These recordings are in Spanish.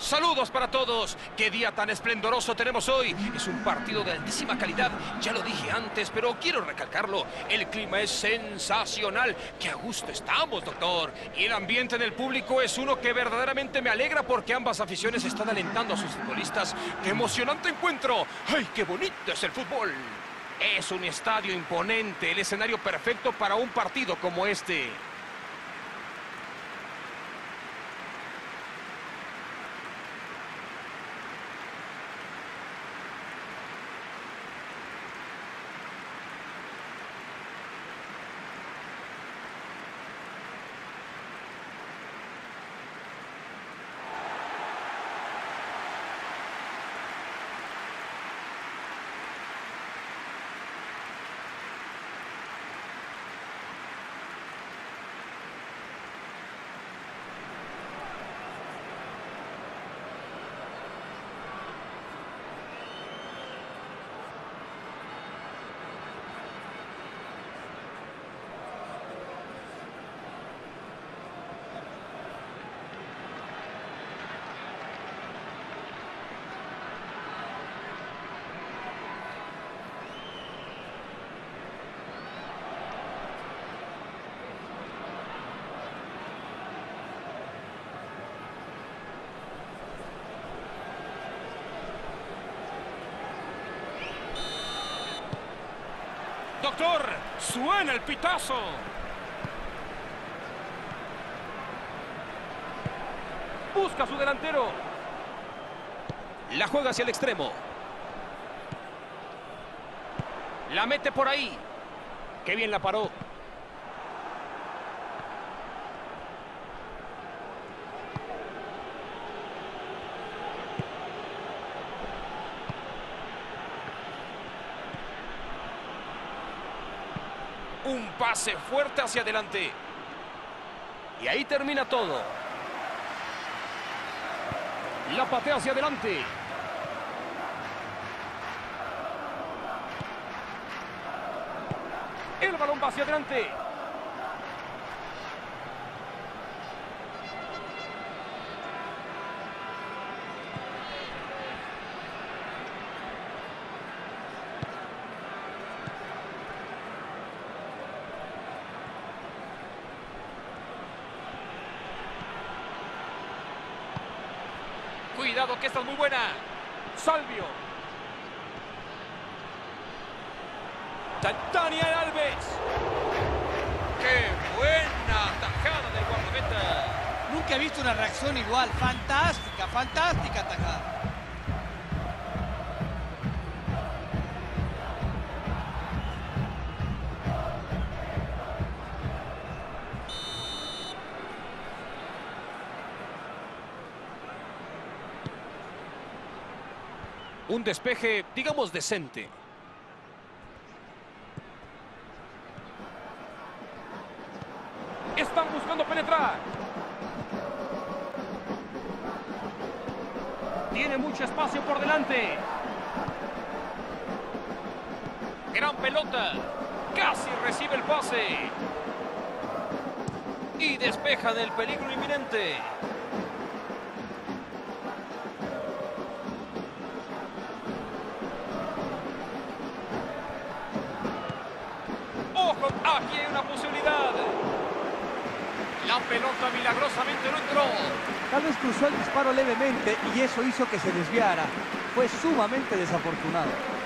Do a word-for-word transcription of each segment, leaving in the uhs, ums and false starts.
Saludos para todos. Qué día tan esplendoroso tenemos hoy. Es un partido de altísima calidad. Ya lo dije antes, pero quiero recalcarlo. El clima es sensacional. Qué a gusto estamos, doctor. Y el ambiente en el público es uno que verdaderamente me alegra porque ambas aficiones están alentando a sus futbolistas. ¡Qué emocionante encuentro! ¡Ay, qué bonito es el fútbol! Es un estadio imponente, el escenario perfecto para un partido como este. Doctor, suena el pitazo. Busca a su delantero. La juega hacia el extremo. La mete por ahí. Qué bien la paró. Un pase fuerte hacia adelante. Y ahí termina todo. La patea hacia adelante. El balón va hacia adelante. Cuidado que esta es muy buena. Salvio. Daniel Alves. ¡Qué buena tajada del guardameta! Nunca he visto una reacción igual. Fantástica, fantástica tajada. Un despeje, digamos, decente. Están buscando penetrar. Tiene mucho espacio por delante. Gran pelota. Casi recibe el pase. Y despeja del peligro inminente. ¡Ojo! Aquí hay una posibilidad. La pelota milagrosamente no entró. Tal vez cruzó el disparo levemente y eso hizo que se desviara. Fue sumamente desafortunado.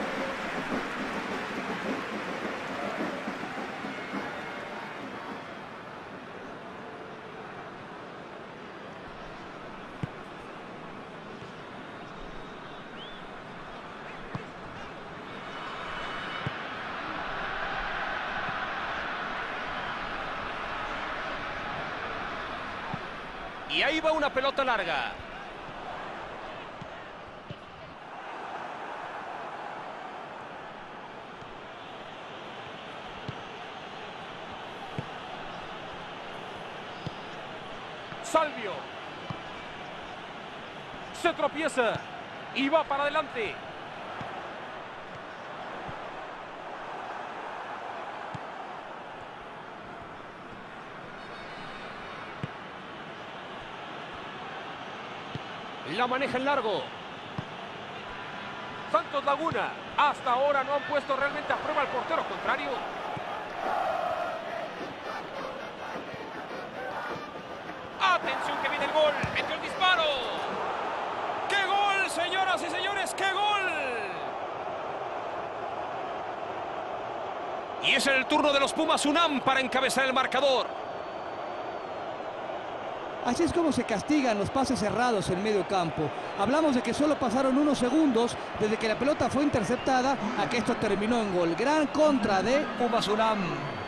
Y ahí va una pelota larga. Salvio. Se tropieza. Y va para adelante. La maneja en largo. Santos Laguna. Hasta ahora no han puesto realmente a prueba al portero contrario. Atención que viene el gol. Metió el disparo. ¡Qué gol, señoras y señores! ¡Qué gol! Y es el turno de los Pumas UNAM para encabezar el marcador. Así es como se castigan los pases cerrados en medio campo. Hablamos de que solo pasaron unos segundos desde que la pelota fue interceptada a que esto terminó en gol. Gran contra de Pumas UNAM.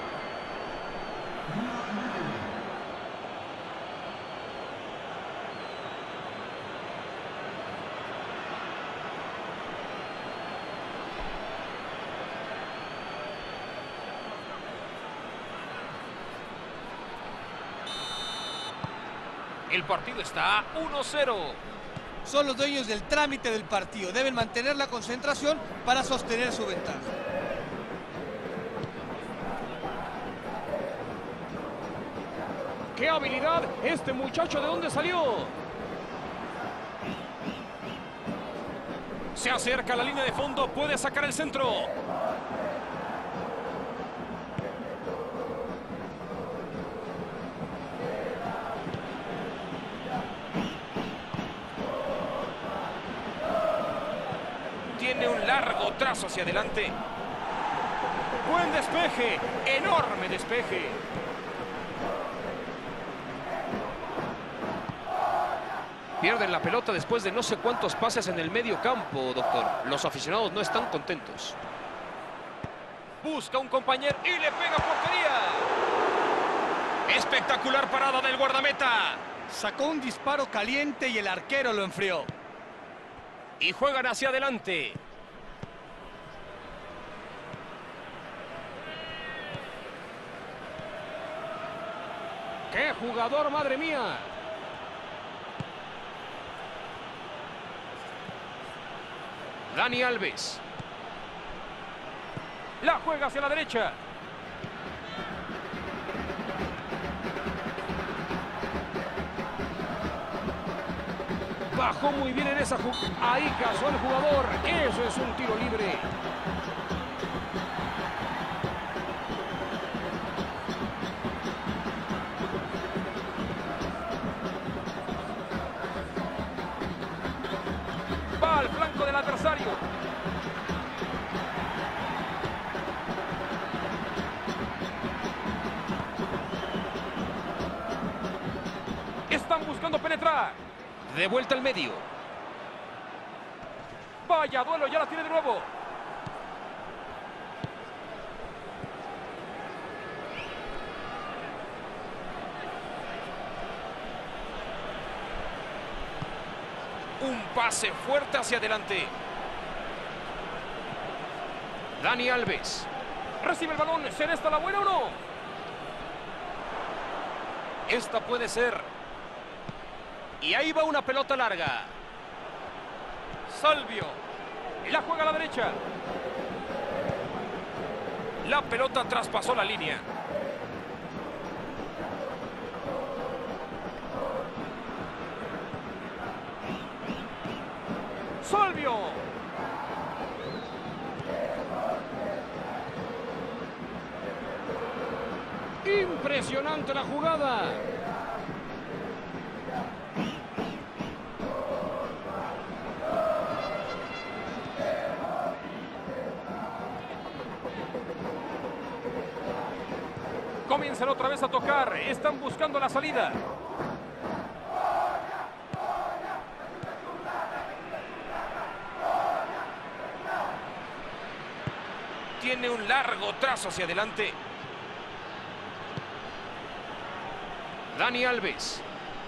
El partido está uno cero. Son los dueños del trámite del partido. Deben mantener la concentración para sostener su ventaja. ¡Qué habilidad! Este muchacho, ¿de dónde salió? Se acerca a la línea de fondo, puede sacar el centro. Tiene un largo trazo hacia adelante. Buen despeje, enorme despeje. Pierden la pelota después de no sé cuántos pases en el medio campo, doctor. Los aficionados no están contentos. Busca un compañero y le pega portería. Espectacular parada del guardameta. Sacó un disparo caliente y el arquero lo enfrió. Y juegan hacia adelante. ¡Qué jugador, madre mía! Dani Alves. La juega hacia la derecha. Bajó muy bien en esa jugada. Ahí cazó el jugador. Eso es un tiro libre. Va al flanco del adversario. Están buscando penetrar. De vuelta al medio. Vaya duelo, ya la tiene de nuevo. Un pase fuerte hacia adelante. Dani Alves. Recibe el balón. ¿Será esta la buena o no? Esta puede ser. Y ahí va una pelota larga. Salvio. Y la juega a la derecha. La pelota traspasó la línea. Salvio. Impresionante la jugada. Comienzan otra vez a tocar. Están buscando la salida. Tiene un largo trazo hacia adelante. Dani Alves.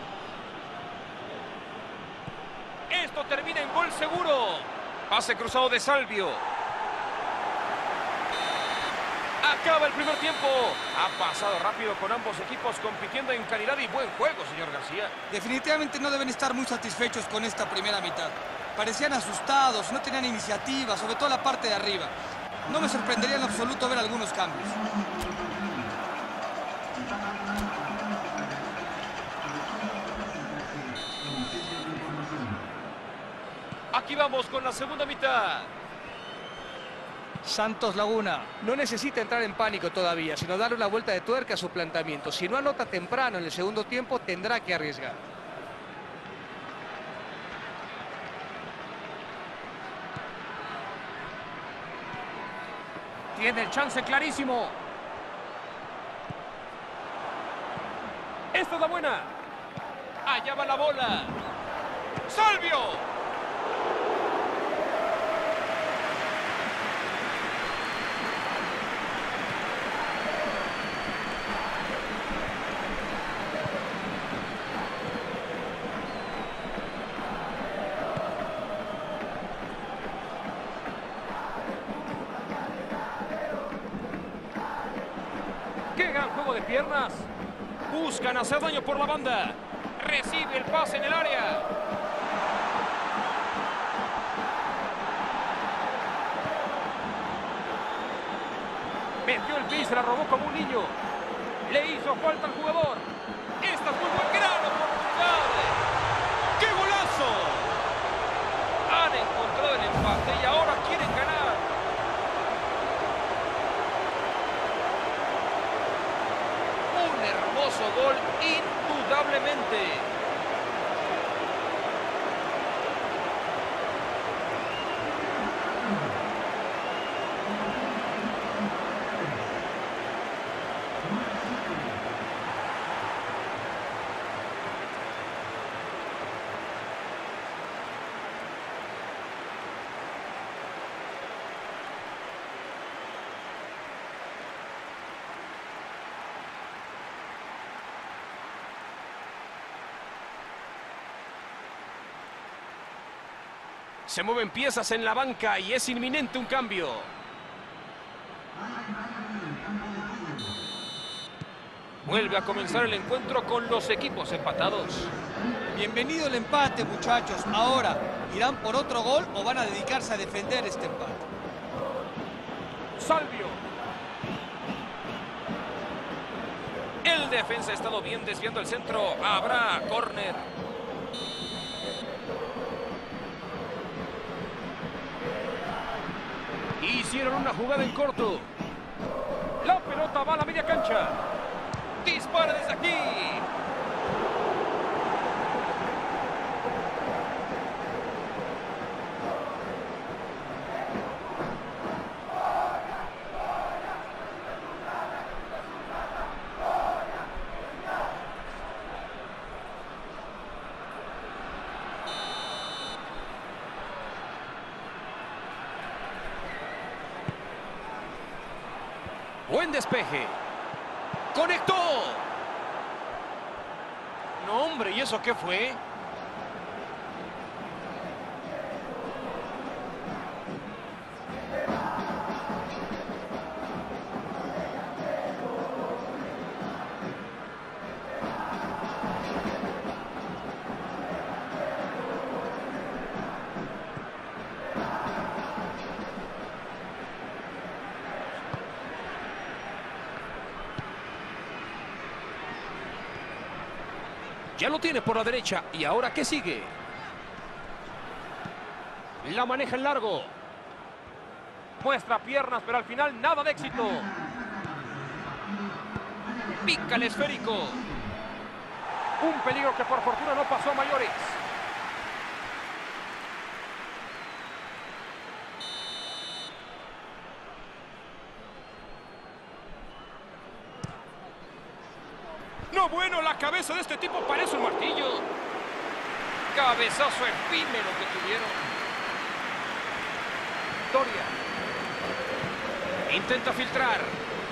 Esto termina en gol seguro. Pase cruzado de Salvio. Acaba el primer tiempo. Ha pasado rápido con ambos equipos compitiendo en calidad y buen juego, señor García. Definitivamente no deben estar muy satisfechos con esta primera mitad. Parecían asustados, no tenían iniciativa, sobre todo la parte de arriba. No me sorprendería en absoluto ver algunos cambios. Aquí vamos con la segunda mitad. Santos Laguna no necesita entrar en pánico todavía, sino darle una vuelta de tuerca a su planteamiento. Si no anota temprano en el segundo tiempo, tendrá que arriesgar. Tiene el chance clarísimo. Esta es la buena. Allá va la bola. ¡Salvio! ¡Qué gran juego de piernas! Buscan hacer daño por la banda. Recibe el pase en el área. Metió el pie y se la robó como un niño. Le hizo falta al jugador. Esta fue una gran oportunidad. ¡Qué golazo! Han encontrado el empate y ahora quieren ganar. Un hermoso gol, indudablemente. Se mueven piezas en la banca y es inminente un cambio. Vuelve a comenzar el encuentro con los equipos empatados. Bienvenido el empate, muchachos. Ahora, ¿irán por otro gol o van a dedicarse a defender este empate? Salvio. El defensa ha estado bien desviando el centro. Habrá córner. Hicieron una jugada en corto. La pelota va a la media cancha. Dispara desde aquí. Buen despeje. ¡Conectó! No, hombre, ¿y eso qué fue? Ya lo tiene por la derecha. ¿Y ahora qué sigue? La maneja en largo. Muestra piernas, pero al final nada de éxito. Pica el esférico. Un peligro que por fortuna no pasó a mayores. No, bueno, la cabeza de este tipo parece un martillo. Cabezazo efímero que tuvieron. Doria. Intenta filtrar.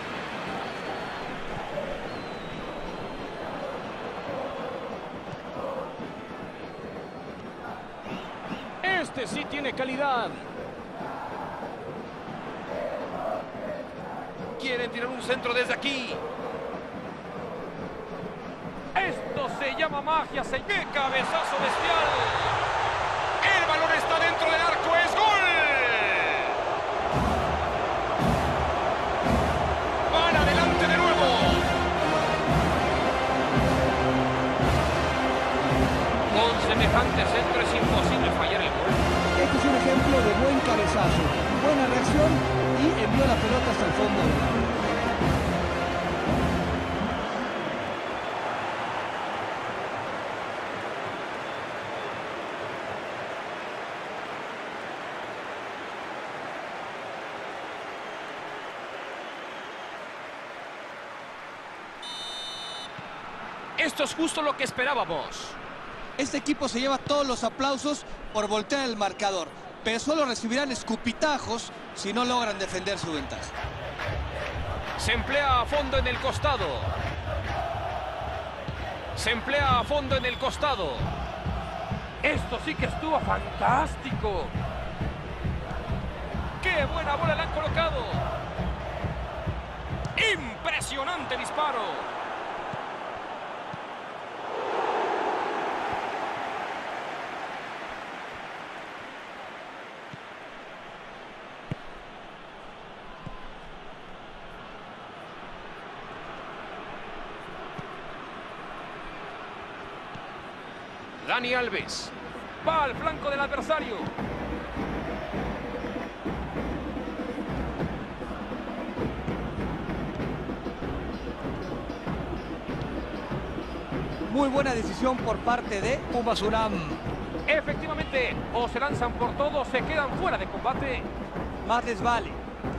Este sí tiene calidad. Quieren tirar un centro desde aquí. Esto se llama magia, se... ¡Qué cabezazo bestial! El balón está dentro del arco, ¡es gol! ¡Van adelante de nuevo! Con semejante centro es imposible fallar el gol. posición y envió la pelota hasta el fondo del área. Esto es justo lo que esperábamos. Este equipo se lleva todos los aplausos por voltear el marcador, pero solo recibirán escupitajos si no logran defender su ventaja. Se emplea a fondo en el costado. Se emplea a fondo en el costado. Esto sí que estuvo fantástico. ¡Qué buena bola le han colocado! ¡Impresionante disparo! Dani Alves. Va al flanco del adversario. Muy buena decisión por parte de Pumas UNAM. Efectivamente, o se lanzan por todo o se quedan fuera de combate. Más les vale.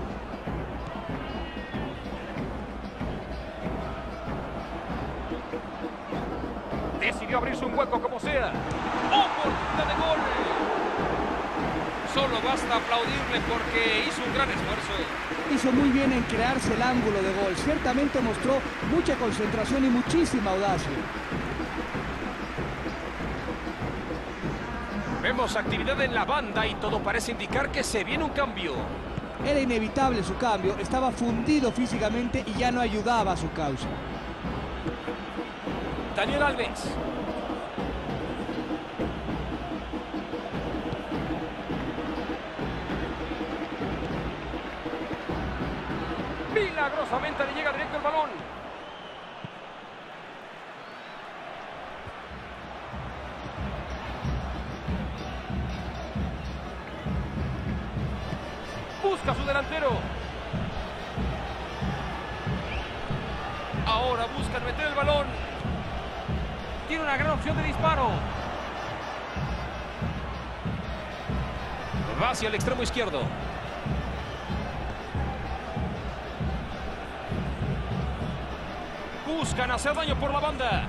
Decidió abrirse un hueco como sea. ¡Oportunidad de gol! Solo basta aplaudirle porque hizo un gran esfuerzo. Hizo muy bien en crearse el ángulo de gol. Ciertamente mostró mucha concentración y muchísima audacia. Vemos actividad en la banda y todo parece indicar que se viene un cambio. Era inevitable su cambio. Estaba fundido físicamente y ya no ayudaba a su causa. Daniel Alves. Milagrosamente le llega directo el balón. Busca a su delantero. Ahora buscan meter el balón. Tiene una gran opción de disparo. Va hacia el extremo izquierdo. Buscan hacer daño por la banda.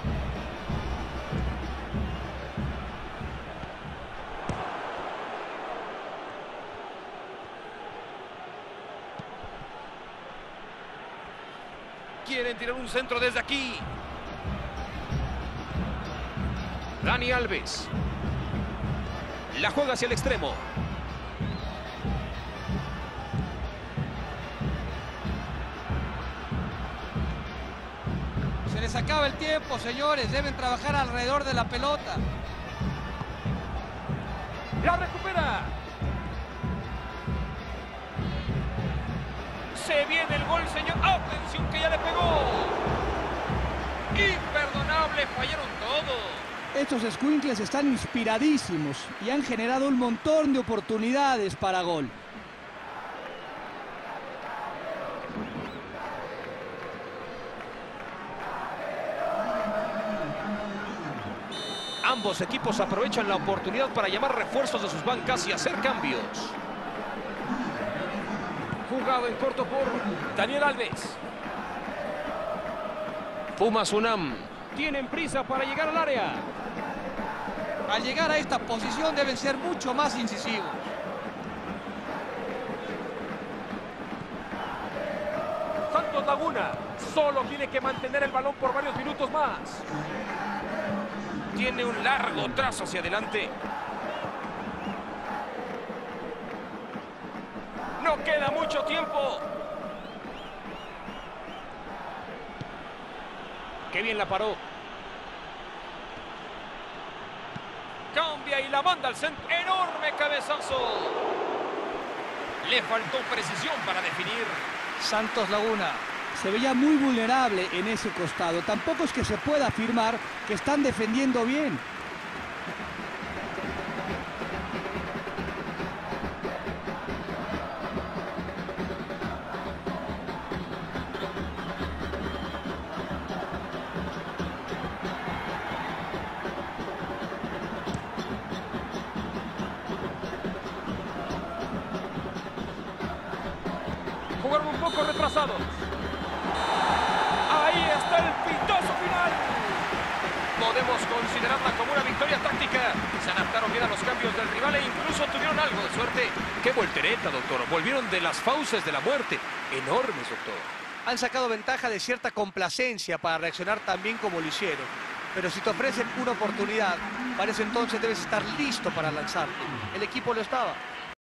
Quieren tirar un centro desde aquí. Dani Alves. La juega hacia el extremo. Se les acaba el tiempo, señores. Deben trabajar alrededor de la pelota. La recupera. Se viene el gol, señor. ¡Atención que ya le pegó! Imperdonable, fallaron todo. Estos escuincles están inspiradísimos y han generado un montón de oportunidades para gol. Ambos equipos aprovechan la oportunidad para llamar refuerzos de sus bancas y hacer cambios. Jugado en corto por Daniel Alves. Pumas UNAM. Tienen prisa para llegar al área. Al llegar a esta posición deben ser mucho más incisivos. Santos Laguna solo tiene que mantener el balón por varios minutos más. Tiene un largo trazo hacia adelante. No queda mucho tiempo. Qué bien la paró. Cambia y la manda al centro. Enorme cabezazo. Le faltó precisión para definir. Santos Laguna se veía muy vulnerable en ese costado. Tampoco es que se pueda afirmar que están defendiendo bien. poco retrasado. Ahí está el pitazo final. Podemos considerarla como una victoria táctica. Se adaptaron bien a los cambios del rival e incluso tuvieron algo de suerte. ¡Qué voltereta, doctor! Volvieron de las fauces de la muerte. Enormes, doctor. Han sacado ventaja de cierta complacencia para reaccionar tan bien como lo hicieron. Pero si te ofrecen una oportunidad, para ese entonces debes estar listo para lanzarte. El equipo lo estaba.